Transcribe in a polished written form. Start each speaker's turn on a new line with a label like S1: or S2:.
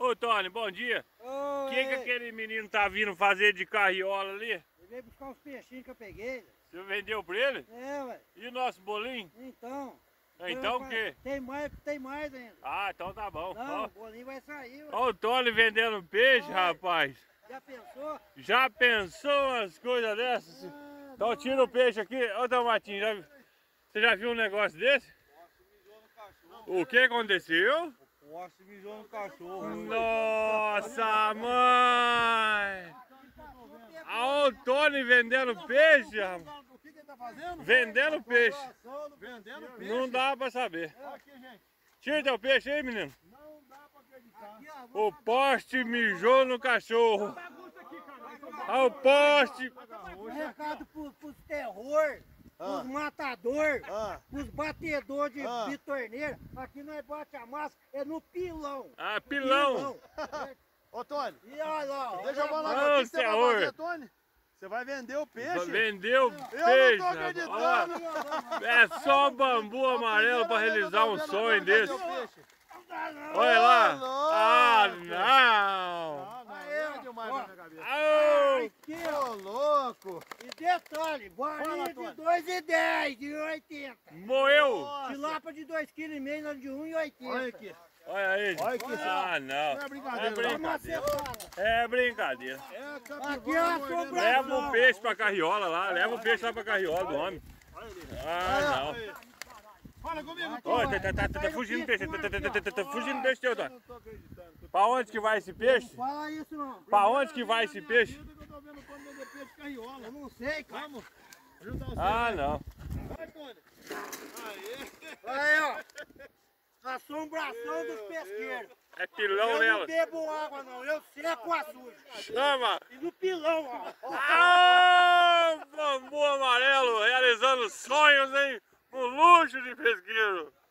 S1: Ô Tony, bom dia. O que aquele menino tá vindo fazer de carriola ali?
S2: Ele veio buscar uns peixinhos que eu peguei.
S1: Você vendeu pra ele?
S2: É, ué.
S1: E o nosso bolinho?
S2: Então.
S1: Então o quê?
S2: Tem mais ainda.
S1: Ah, então tá bom.
S2: Não,
S1: Ó,
S2: o bolinho vai sair, ué.
S1: ó o Tony vendendo peixe,
S2: Ai.
S1: rapaz.
S2: Já pensou?
S1: Já pensou umas coisas dessas? Então tira o peixe aqui. Ô Tomatinho, você já viu um negócio desse? O que aconteceu?
S3: O poste mijou no cachorro.
S1: Nossa, mãe! Olha o Tony vendendo peixe, rapaz.
S3: O que ele tá fazendo?
S1: Vendendo peixe.
S3: Vendendo peixe.
S1: Não dá pra saber.
S3: Aqui, gente.
S1: Tira teu peixe aí, menino.
S3: Não dá pra acreditar.
S1: O poste mijou no cachorro. Olha o poste.
S2: Um recado pros terror, pros matador, pros batedor de bitorneira. Aqui nós bate a massa, é no pilão.
S1: Ah, pilão.
S3: Ô, Tony,
S2: E olha lá, ó.
S3: deixa eu falar
S1: Não,
S3: o que você vai
S1: senhor.
S3: fazer, Tony? Você vai vender o peixe?
S1: Vendeu
S3: Eu
S1: peixe.
S3: não tô acreditando.
S1: Ó, é só bambu amarelo pra realizar um sonho desse. Olha lá. Ah, não.
S3: É demais na minha cabeça.
S1: Au.
S2: Aqui, ó.
S3: Ô, louco.
S2: E detalhe, bolinha de 2,10, de 1,80.
S1: Moeu.
S2: Tilapa de 2,5 kg, não de 1,80.
S3: Olha aqui.
S1: Olha aí.
S3: Olha aqui.
S1: Ah, não.
S3: Não é
S1: É
S3: brincadeira.
S1: brincadeira.
S2: Macetada.
S1: É brincadeira.
S3: É
S2: Aqui é a assombração.
S1: Leva o peixe pra carriola lá. Leva o peixe lá pra carriola do homem. Ah, não.
S3: Fala comigo,
S1: Ó,
S3: Tony.
S1: tá fugindo peixe. Tá fugindo peixe teu,
S3: Eu
S1: Tony.
S3: não tô acreditando.
S1: Pra onde que vai esse peixe?
S2: Fala isso não.
S1: Pra onde que vai esse peixe?
S3: Eu tô vendo o Tony vender peixe carriola.
S2: Eu não sei, cara.
S3: Vamos ajudar você.
S1: Ah, não.
S3: Vai, Tony. Aê.
S2: Aí, ó. Assombração dos pesqueiros.
S1: É pilão
S2: Eu não
S1: nela.
S2: bebo água não, eu seco a suja.
S1: Chama!
S2: E no pilão, ó.
S1: Ah, bambu amarelo realizando sonhos, hein? Um luxo de pesqueiro.